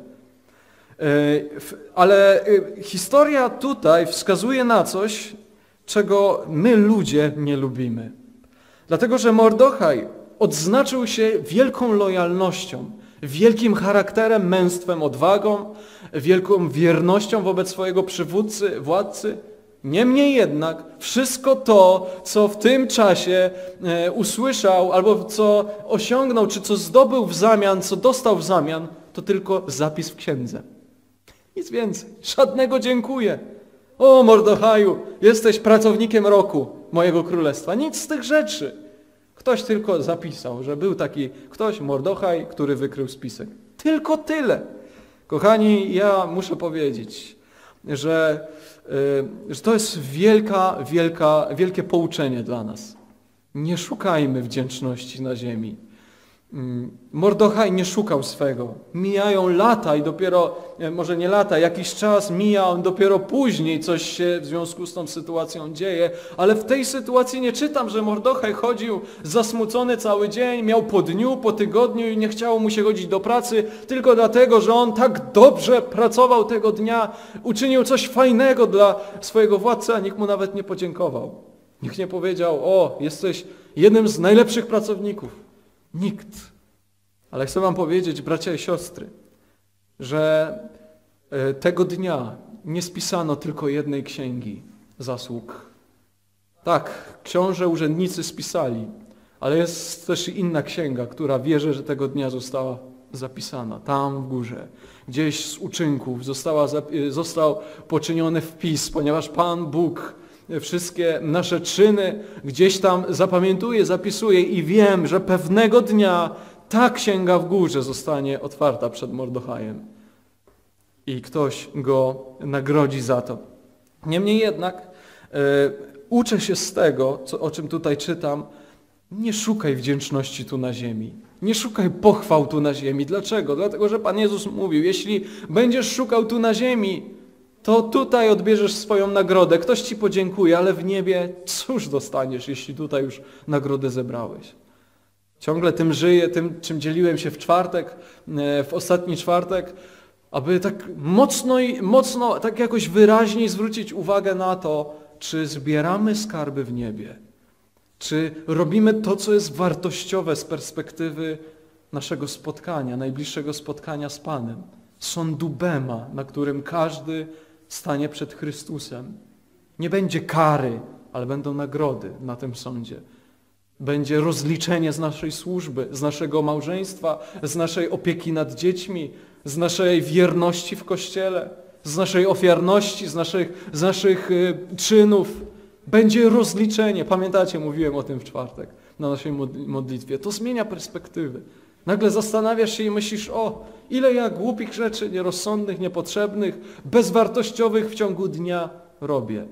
Ale historia tutaj wskazuje na coś, czego my ludzie nie lubimy. Dlatego, że Mordochaj odznaczył się wielką lojalnością, wielkim charakterem, męstwem, odwagą, wielką wiernością wobec swojego przywódcy, władcy. Niemniej jednak wszystko to, co w tym czasie e, usłyszał, albo co osiągnął, czy co zdobył w zamian, co dostał w zamian, to tylko zapis w księdze. Nic więcej. Żadnego dziękuję. O Mordochaju, jesteś pracownikiem roku mojego królestwa. Nic z tych rzeczy. Ktoś tylko zapisał, że był taki ktoś, Mordochaj, który wykrył spisek. Tylko tyle. Kochani, ja muszę powiedzieć, że, yy, że to jest wielka, wielka, wielkie pouczenie dla nas. Nie szukajmy wdzięczności na ziemi. Mordochaj nie szukał swego. Mijają lata i dopiero, może nie lata, jakiś czas mija, on dopiero później coś się w związku z tą sytuacją dzieje, ale w tej sytuacji nie czytam, że Mordochaj chodził zasmucony cały dzień, miał po dniu, po tygodniu i nie chciało mu się chodzić do pracy, tylko dlatego, że on tak dobrze pracował tego dnia, uczynił coś fajnego dla swojego władcy, a nikt mu nawet nie podziękował. Nikt nie powiedział, o, jesteś jednym z najlepszych pracowników. Nikt. Ale chcę wam powiedzieć, bracia i siostry, że tego dnia nie spisano tylko jednej księgi zasług. Tak, książę urzędnicy spisali, ale jest też inna księga, która wierzę, że tego dnia została zapisana. Tam w górze, gdzieś z uczynków została, został poczyniony wpis, ponieważ Pan Bóg wszystkie nasze czyny gdzieś tam zapamiętuje, zapisuje i wiem, że pewnego dnia ta księga w górze zostanie otwarta przed Mordochajem i ktoś go nagrodzi za to. Niemniej jednak e, uczę się z tego, co, o czym tutaj czytam, nie szukaj wdzięczności tu na ziemi. Nie szukaj pochwał tu na ziemi. Dlaczego? Dlatego, że Pan Jezus mówił, jeśli będziesz szukał tu na ziemi, to tutaj odbierzesz swoją nagrodę. Ktoś ci podziękuje, ale w niebie cóż dostaniesz, jeśli tutaj już nagrodę zebrałeś? Ciągle tym żyję, tym, czym dzieliłem się w czwartek, w ostatni czwartek, aby tak mocno i mocno, tak jakoś wyraźniej zwrócić uwagę na to, czy zbieramy skarby w niebie, czy robimy to, co jest wartościowe z perspektywy naszego spotkania, najbliższego spotkania z Panem. Sądu Bema, na którym każdy stanie przed Chrystusem. Nie będzie kary, ale będą nagrody na tym sądzie. Będzie rozliczenie z naszej służby, z naszego małżeństwa, z naszej opieki nad dziećmi, z naszej wierności w Kościele, z naszej ofiarności, z naszych, z naszych y, czynów. Będzie rozliczenie. Pamiętacie, mówiłem o tym w czwartek na naszej modlitwie. To zmienia perspektywy. Nagle zastanawiasz się i myślisz, o, ile ja głupich rzeczy, nierozsądnych, niepotrzebnych, bezwartościowych w ciągu dnia robię.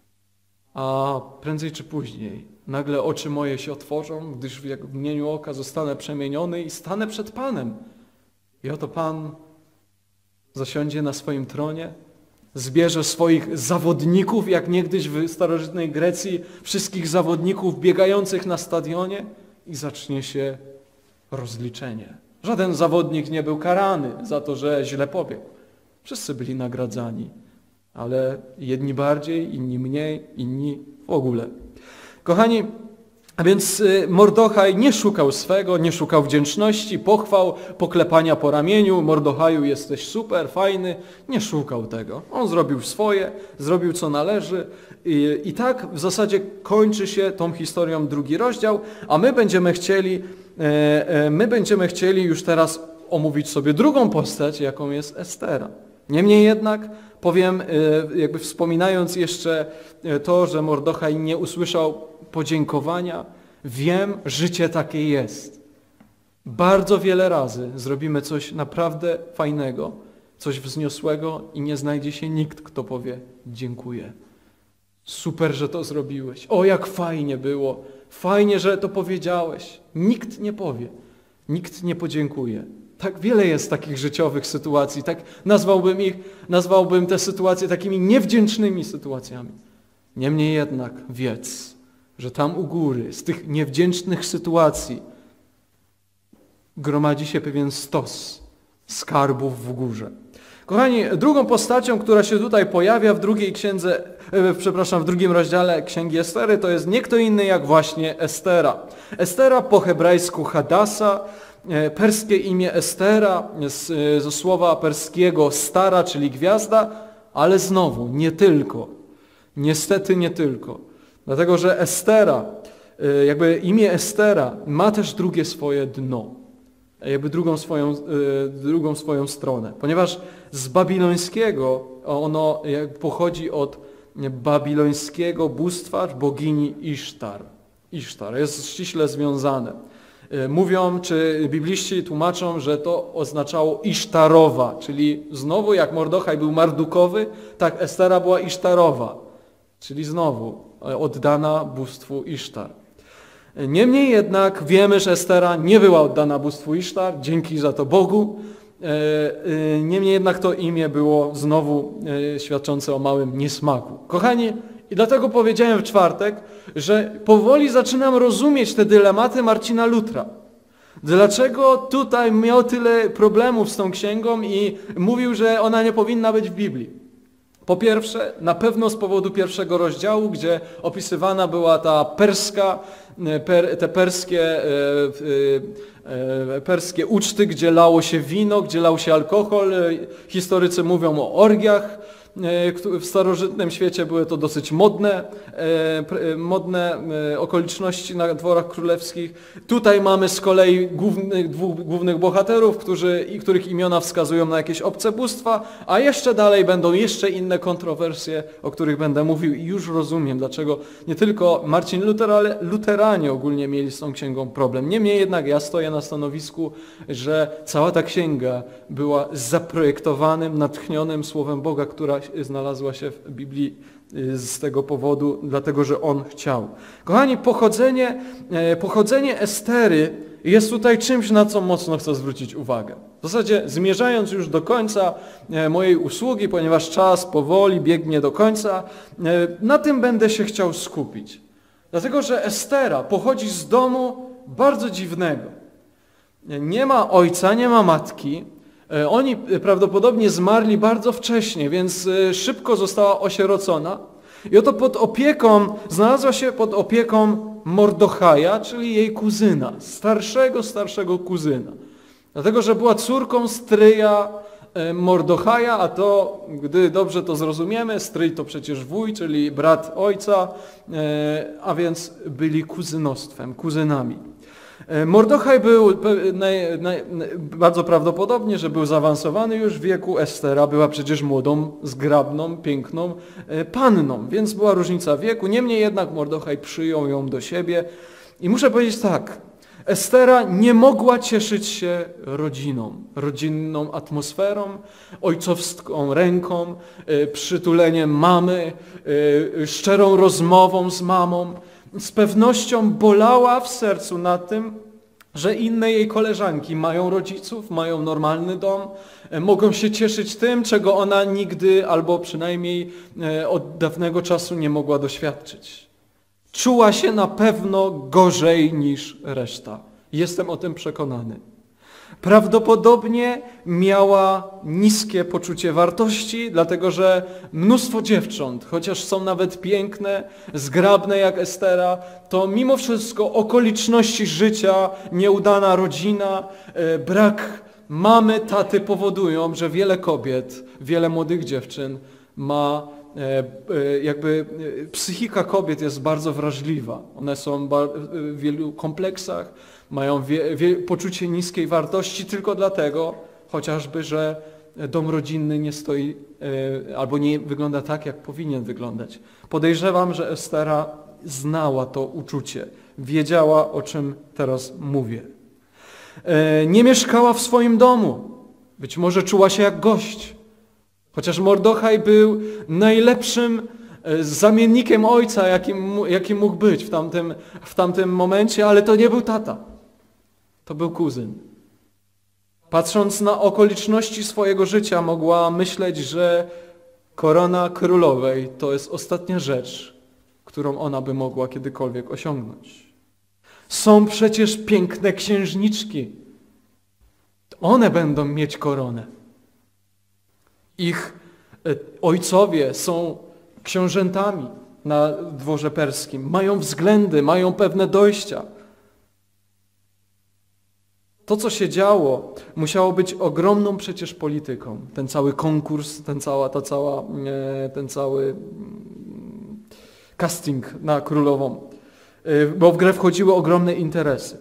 A prędzej czy później nagle oczy moje się otworzą, gdyż w mgnieniu oka zostanę przemieniony i stanę przed Panem. I oto Pan zasiądzie na swoim tronie, zbierze swoich zawodników, jak niegdyś w starożytnej Grecji, wszystkich zawodników biegających na stadionie i zacznie się rozliczenie. Żaden zawodnik nie był karany za to, że źle pobiegł. Wszyscy byli nagradzani, ale jedni bardziej, inni mniej, inni w ogóle. Kochani, a więc Mordochaj nie szukał swego, nie szukał wdzięczności, pochwał, poklepania po ramieniu. Mordochaju, jesteś super, fajny. Nie szukał tego. On zrobił swoje, zrobił co należy i, i tak w zasadzie kończy się tą historią drugi rozdział, a my będziemy chcieli, e, e, my będziemy chcieli już teraz omówić sobie drugą postać, jaką jest Estera. Niemniej jednak powiem, jakby wspominając jeszcze to, że Mordochaj nie usłyszał podziękowania, wiem, życie takie jest. Bardzo wiele razy zrobimy coś naprawdę fajnego, coś wzniosłego i nie znajdzie się nikt, kto powie dziękuję. Super, że to zrobiłeś. O, jak fajnie było. Fajnie, że to powiedziałeś. Nikt nie powie. Nikt nie podziękuje. Tak wiele jest takich życiowych sytuacji, tak nazwałbym ich, nazwałbym te sytuacje takimi niewdzięcznymi sytuacjami. Niemniej jednak wiedz, że tam u góry, z tych niewdzięcznych sytuacji gromadzi się pewien stos skarbów w górze. Kochani, drugą postacią, która się tutaj pojawia w drugiej księdze, e, przepraszam, w drugim rozdziale Księgi Estery, to jest nie kto inny jak właśnie Estera. Estera po hebrajsku Hadasa, perskie imię Estera, z, ze słowa perskiego stara, czyli gwiazda, ale znowu nie tylko. Niestety nie tylko. Dlatego, że Estera, jakby imię Estera ma też drugie swoje dno. Jakby drugą swoją, drugą swoją stronę. Ponieważ z babilońskiego ono pochodzi od babilońskiego bóstwa bogini Isztar. Isztar jest ściśle związane. Mówią, czy bibliści tłumaczą, że to oznaczało Isztarowa, czyli znowu jak Mordochaj był mardukowy, tak Estera była Isztarowa, czyli znowu oddana bóstwu Isztar. Niemniej jednak wiemy, że Estera nie była oddana bóstwu Isztar, dzięki za to Bogu. Niemniej jednak to imię było znowu świadczące o małym niesmaku. Kochani, i dlatego powiedziałem w czwartek, że powoli zaczynam rozumieć te dylematy Marcina Lutra. Dlaczego tutaj miał tyle problemów z tą księgą i mówił, że ona nie powinna być w Biblii. Po pierwsze, na pewno z powodu pierwszego rozdziału, gdzie opisywana była ta perska, per, te perskie, e, e, perskie uczty, gdzie lało się wino, gdzie lał się alkohol. Historycy mówią o orgiach. W starożytnym świecie były to dosyć modne, modne okoliczności na dworach królewskich. Tutaj mamy z kolei głównych, dwóch głównych bohaterów, którzy, których imiona wskazują na jakieś obce bóstwa, a jeszcze dalej będą jeszcze inne kontrowersje, o których będę mówił i już rozumiem, dlaczego nie tylko Marcin Luther, ale luteranie ogólnie mieli z tą księgą problem. Niemniej jednak ja stoję na stanowisku, że cała ta księga była zaprojektowanym, natchnionym Słowem Boga, która znalazła się w Biblii z tego powodu, dlatego że On chciał. Kochani, pochodzenie, pochodzenie Estery jest tutaj czymś, na co mocno chcę zwrócić uwagę. W zasadzie zmierzając już do końca mojej usługi, ponieważ czas powoli biegnie do końca, na tym będę się chciał skupić. Dlatego, że Estera pochodzi z domu bardzo dziwnego. Nie ma ojca, nie ma matki. Oni prawdopodobnie zmarli bardzo wcześnie, więc szybko została osierocona. I oto pod opieką, znalazła się pod opieką Mordochaja, czyli jej kuzyna, starszego, starszego kuzyna. Dlatego, że była córką stryja Mordochaja, a to, gdy dobrze to zrozumiemy, stryj to przecież wuj, czyli brat ojca, a więc byli kuzynostwem, kuzynami. Mordochaj był naj, naj, bardzo prawdopodobnie, że był zaawansowany już w wieku. Estera była przecież młodą, zgrabną, piękną panną, więc była różnica wieku. Niemniej jednak Mordochaj przyjął ją do siebie i muszę powiedzieć tak, Estera nie mogła cieszyć się rodziną, rodzinną atmosferą, ojcowską ręką, przytuleniem mamy, szczerą rozmową z mamą. Z pewnością bolała w sercu nad tym, że inne jej koleżanki mają rodziców, mają normalny dom, mogą się cieszyć tym, czego ona nigdy albo przynajmniej od dawnego czasu nie mogła doświadczyć. Czuła się na pewno gorzej niż reszta. Jestem o tym przekonany. Prawdopodobnie miała niskie poczucie wartości, dlatego że mnóstwo dziewcząt, chociaż są nawet piękne, zgrabne jak Estera, to mimo wszystko okoliczności życia, nieudana rodzina, brak mamy, taty powodują, że wiele kobiet, wiele młodych dziewczyn ma jakby psychika kobiet jest bardzo wrażliwa. One są w wielu kompleksach, mają wie, wie, poczucie niskiej wartości tylko dlatego, chociażby, że dom rodzinny nie stoi albo nie wygląda tak, jak powinien wyglądać. Podejrzewam, że Estera znała to uczucie, wiedziała, o czym teraz mówię. Nie mieszkała w swoim domu, być może czuła się jak gość. Chociaż Mordochaj był najlepszym zamiennikiem ojca, jakim, jakim mógł być w tamtym, w tamtym momencie, ale to nie był tata. To był kuzyn. Patrząc na okoliczności swojego życia, mogła myśleć, że korona królowej to jest ostatnia rzecz, którą ona by mogła kiedykolwiek osiągnąć. Są przecież piękne księżniczki. One będą mieć koronę. Ich ojcowie są książętami na dworze perskim, mają względy, mają pewne dojścia. To, co się działo, musiało być ogromną przecież polityką. Ten cały konkurs, ten, cała, ta cała, ten cały casting na królową, bo w grę wchodziły ogromne interesy.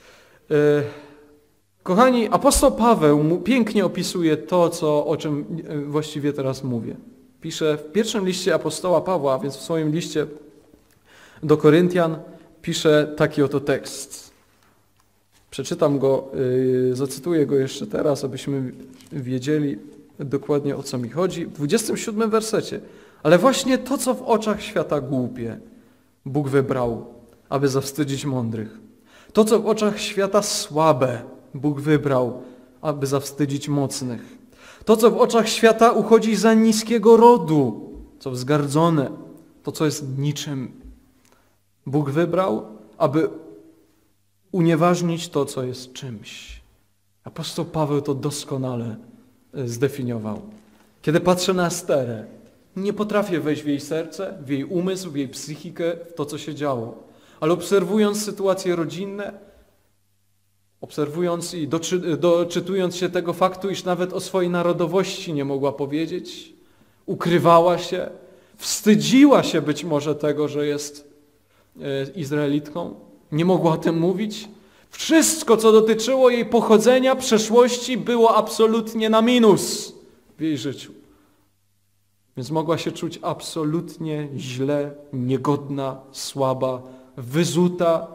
Kochani, apostoł Paweł pięknie opisuje to, co, o czym właściwie teraz mówię. Pisze w pierwszym liście apostoła Pawła, a więc w swoim liście do Koryntian, pisze taki oto tekst. Przeczytam go, yy, zacytuję go jeszcze teraz, abyśmy wiedzieli dokładnie, o co mi chodzi. W dwudziestym siódmym wersecie. Ale właśnie to, co w oczach świata głupie, Bóg wybrał, aby zawstydzić mądrych. To, co w oczach świata słabe, Bóg wybrał, aby zawstydzić mocnych. To, co w oczach świata uchodzi za niskiego rodu, co wzgardzone, to, co jest niczym, Bóg wybrał, aby unieważnić to, co jest czymś. Apostoł Paweł to doskonale zdefiniował. Kiedy patrzę na Esterę, nie potrafię wejść w jej serce, w jej umysł, w jej psychikę, w to, co się działo. Ale obserwując sytuacje rodzinne, obserwując i doczy, doczytując się tego faktu, iż nawet o swojej narodowości nie mogła powiedzieć, ukrywała się, wstydziła się być może tego, że jest Izraelitką, nie mogła o tym mówić. Wszystko, co dotyczyło jej pochodzenia, przeszłości, było absolutnie na minus w jej życiu. Więc mogła się czuć absolutnie źle, niegodna, słaba, wyzuta.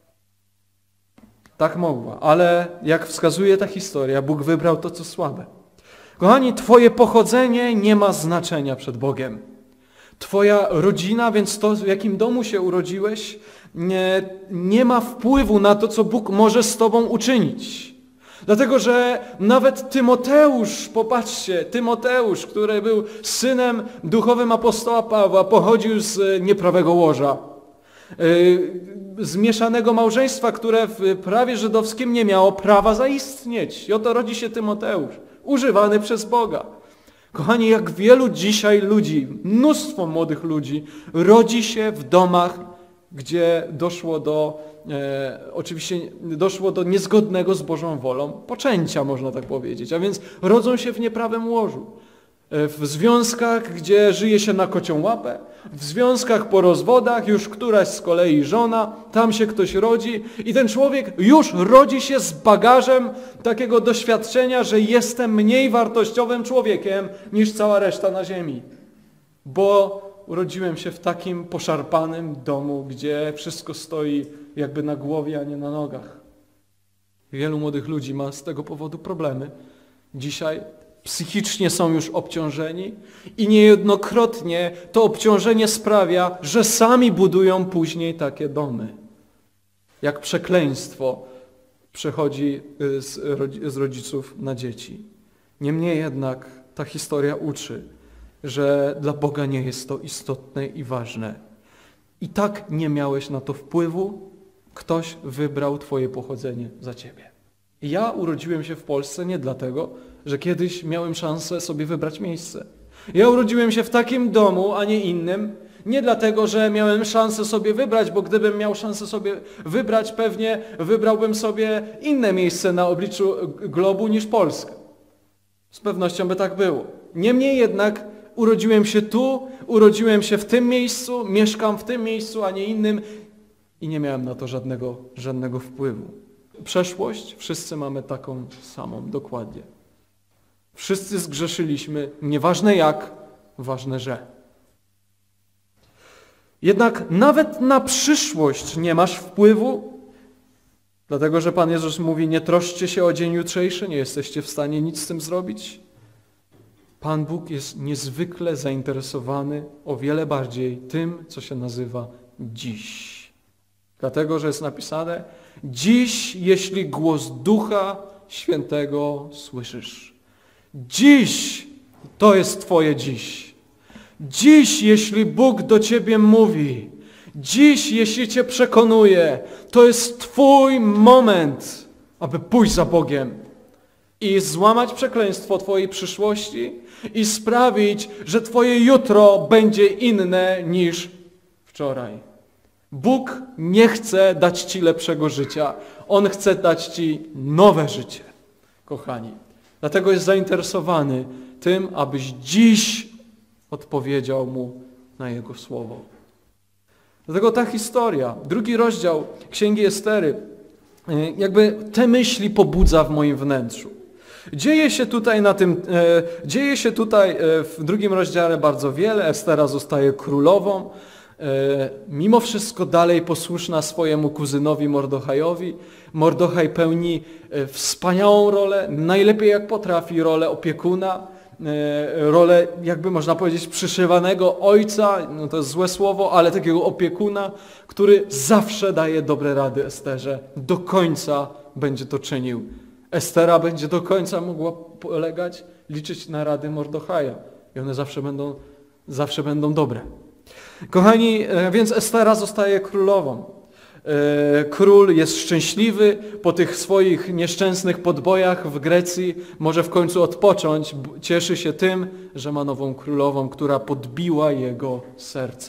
Tak mogła, ale jak wskazuje ta historia, Bóg wybrał to, co słabe. Kochani, twoje pochodzenie nie ma znaczenia przed Bogiem. Twoja rodzina, więc to, w jakim domu się urodziłeś, nie, nie ma wpływu na to, co Bóg może z tobą uczynić. Dlatego, że nawet Tymoteusz, popatrzcie, Tymoteusz, który był synem duchowym apostoła Pawła, pochodził z nieprawego łoża. Zmieszanego małżeństwa, które w prawie żydowskim nie miało prawa zaistnieć. I oto rodzi się Tymoteusz, używany przez Boga. Kochani, jak wielu dzisiaj ludzi, mnóstwo młodych ludzi rodzi się w domach gdzie doszło do, e, oczywiście doszło do niezgodnego z Bożą wolą poczęcia, można tak powiedzieć, a więc rodzą się w nieprawym łożu. W związkach, gdzie żyje się na kocią łapę, w związkach po rozwodach, już któraś z kolei żona, tam się ktoś rodzi i ten człowiek już rodzi się z bagażem takiego doświadczenia, że jestem mniej wartościowym człowiekiem niż cała reszta na ziemi. Bo urodziłem się w takim poszarpanym domu, gdzie wszystko stoi jakby na głowie, a nie na nogach. Wielu młodych ludzi ma z tego powodu problemy. Dzisiaj psychicznie są już obciążeni i niejednokrotnie to obciążenie sprawia, że sami budują później takie domy. Jak przekleństwo przechodzi z rodziców na dzieci. Niemniej jednak ta historia uczy, że dla Boga nie jest to istotne i ważne. I tak nie miałeś na to wpływu, ktoś wybrał twoje pochodzenie za ciebie. Ja urodziłem się w Polsce nie dlatego, że kiedyś miałem szansę sobie wybrać miejsce. Ja urodziłem się w takim domu, a nie innym, nie dlatego, że miałem szansę sobie wybrać, bo gdybym miał szansę sobie wybrać, pewnie wybrałbym sobie inne miejsce na obliczu globu niż Polskę. Z pewnością by tak było. Niemniej jednak urodziłem się tu, urodziłem się w tym miejscu, mieszkam w tym miejscu, a nie innym i nie miałem na to żadnego, żadnego wpływu. Przeszłość wszyscy mamy taką samą, dokładnie. Wszyscy zgrzeszyliśmy, nieważne jak, ważne że. Jednak nawet na przyszłość nie masz wpływu, dlatego że Pan Jezus mówi, nie troszczcie się o dzień jutrzejszy, nie jesteście w stanie nic z tym zrobić. Pan Bóg jest niezwykle zainteresowany o wiele bardziej tym, co się nazywa dziś. Dlatego, że jest napisane, dziś, jeśli głos Ducha Świętego słyszysz. Dziś to jest twoje dziś. Dziś, jeśli Bóg do ciebie mówi, dziś, jeśli cię przekonuje, to jest twój moment, aby pójść za Bogiem i złamać przekleństwo twojej przyszłości i sprawić, że twoje jutro będzie inne niż wczoraj. Bóg nie chce dać ci lepszego życia. On chce dać ci nowe życie, kochani. Dlatego jest zainteresowany tym, abyś dziś odpowiedział Mu na Jego słowo. Dlatego ta historia, drugi rozdział Księgi Estery, jakby te myśli pobudza w moim wnętrzu. Dzieje się tutaj na tym, e, dzieje się tutaj w drugim rozdziale bardzo wiele. Estera zostaje królową. E, mimo wszystko dalej posłuszna swojemu kuzynowi Mordechajowi. Mordochaj pełni e, wspaniałą rolę, najlepiej jak potrafi, rolę opiekuna, e, rolę, jakby można powiedzieć, przyszywanego ojca, no to jest złe słowo, ale takiego opiekuna, który zawsze daje dobre rady Esterze. Do końca będzie to czynił. Estera będzie do końca mogła polegać, liczyć na rady Mordechaja. I one zawsze będą, zawsze będą dobre. Kochani, więc Estera zostaje królową. Król jest szczęśliwy po tych swoich nieszczęsnych podbojach w Grecji. Może w końcu odpocząć. Cieszy się tym, że ma nową królową, która podbiła jego serce.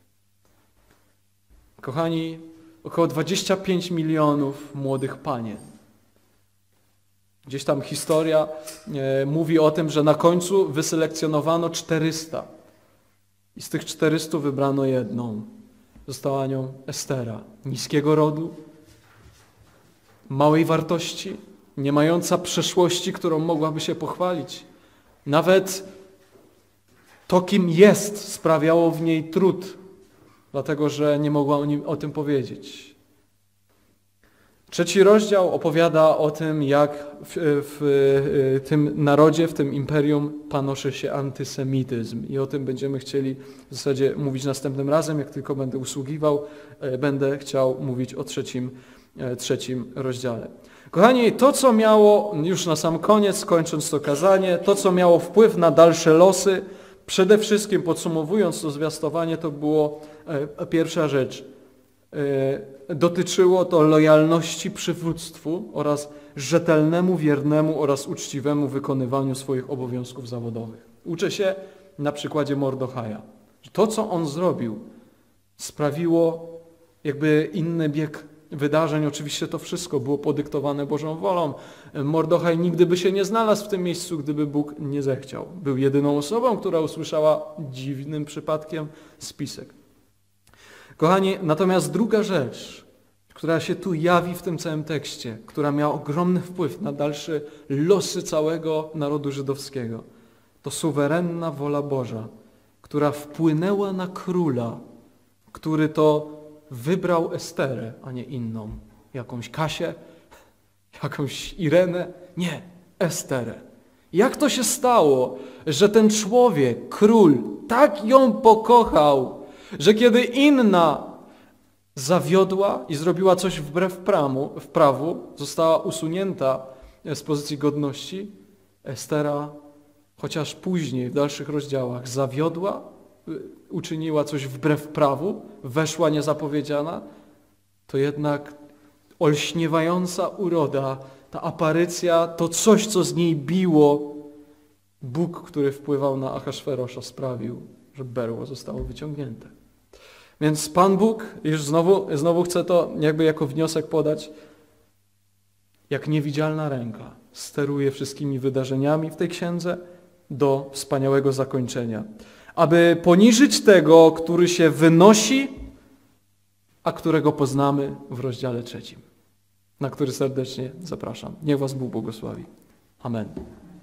Kochani, około dwadzieścia pięć milionów młodych panien. Gdzieś tam historia e, mówi o tym, że na końcu wyselekcjonowano czterysta. I z tych czterystu wybrano jedną. Została nią Estera. Niskiego rodu, małej wartości, nie mająca przeszłości, którą mogłaby się pochwalić. Nawet to, kim jest, sprawiało w niej trud, dlatego że nie mogła o, nim, o tym powiedzieć. Trzeci rozdział opowiada o tym, jak w, w, w tym narodzie, w tym imperium panoszy się antysemityzm. I o tym będziemy chcieli w zasadzie mówić następnym razem. Jak tylko będę usługiwał, będę chciał mówić o trzecim, trzecim rozdziale. Kochani, to co miało, już na sam koniec, kończąc to kazanie, to co miało wpływ na dalsze losy, przede wszystkim podsumowując to zwiastowanie, to było pierwsza rzecz. Dotyczyło to lojalności przywództwu oraz rzetelnemu, wiernemu oraz uczciwemu wykonywaniu swoich obowiązków zawodowych. Uczę się na przykładzie Mordechaja. To, co on zrobił, sprawiło, jakby inny bieg wydarzeń. Oczywiście to wszystko było podyktowane Bożą wolą. Mordochaj nigdy by się nie znalazł w tym miejscu, gdyby Bóg nie zechciał. Był jedyną osobą, która usłyszała dziwnym przypadkiem spisek. Kochani, natomiast druga rzecz, która się tu jawi w tym całym tekście, która miała ogromny wpływ na dalsze losy całego narodu żydowskiego, to suwerenna wola Boża, która wpłynęła na króla, który to wybrał Esterę, a nie inną. Jakąś Kasię, jakąś Irenę. Nie, Esterę. Jak to się stało, że ten człowiek, król, tak ją pokochał, że kiedy inna zawiodła i zrobiła coś wbrew prawu, w prawu, została usunięta z pozycji godności, Estera, chociaż później w dalszych rozdziałach zawiodła, uczyniła coś wbrew prawu, weszła niezapowiedziana, to jednak olśniewająca uroda, ta aparycja, to coś, co z niej biło, Bóg, który wpływał na Ahasferosza, sprawił, że berło zostało wyciągnięte. Więc Pan Bóg, już znowu, znowu chcę to jakby jako wniosek podać, jak niewidzialna ręka steruje wszystkimi wydarzeniami w tej księdze do wspaniałego zakończenia. Aby poniżyć tego, który się wynosi, a którego poznamy w rozdziale trzecim, na który serdecznie zapraszam. Niech was Bóg błogosławi. Amen.